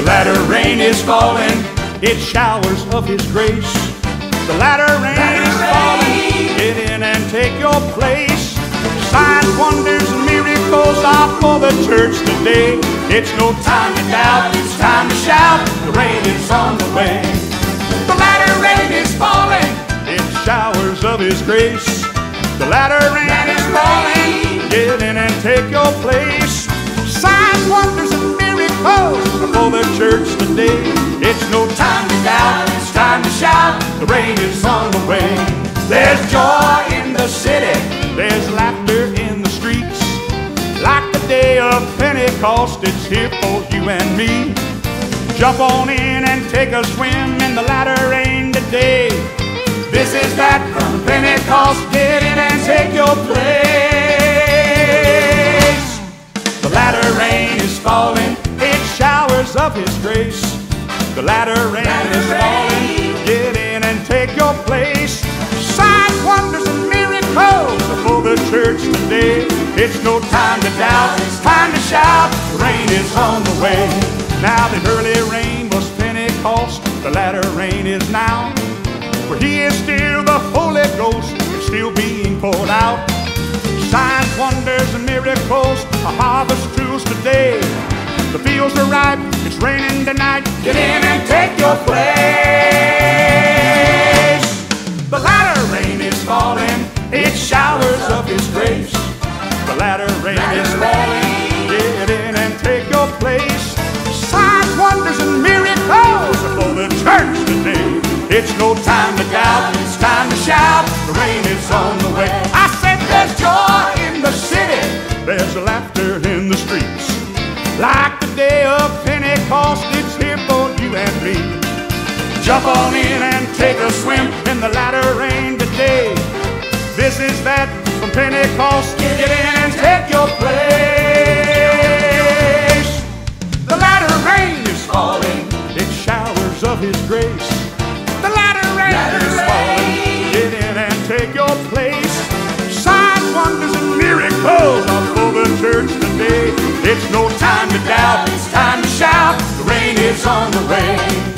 latter rain is falling, it showers of His grace. The latter rain is falling, get in and take your place. Signs, wonders, and miracles are for the church today. It's no time to doubt, it's time to shout, the rain is on the way. The latter rain is falling, it showers of His grace. The latter rain is falling, get in and take your place. Signs, wonders, and miracles for the church today. It's no time to doubt, it's time to shout, the rain is on the way. There's joy in the city, there's laughter in the streets. Like the day of Pentecost, it's here for you and me. Jump on in and take a swim in the latter rain today. This is that from Pentecost, get in and take your place. The latter rain is falling, it showers of His grace. The latter rain is falling, get in and take your place. Signs, wonders, and miracles for the church today. It's no time to doubt, it's time to shout, the rain is on the way. Now the early rain was Pentecost, the latter rain is now. For He is still the Holy Ghost, it's still being poured out. Signs, wonders, and miracles are harvest tools today. The fields are ripe, it's raining tonight, get in and take your place. The latter rain is falling, it showers of His grace. The latter rain is falling, get in and take your place. Signs, wonders, and miracles for the church today. It's no time to doubt, it's time to shout, the rain is on the way. I said there's joy in the city, there's laughter in the streets. Like the day of Pentecost, it's here for you and me. Jump on in and take a swim in the latter rain today. This is that from Pentecost, get in and take your place. The latter rain is falling, it showers of His grace. The latter rain is falling, get in and take your place. Signs, wonders, and miracles are for the church today. It's no time to doubt, it's time to shout, the rain is on the way.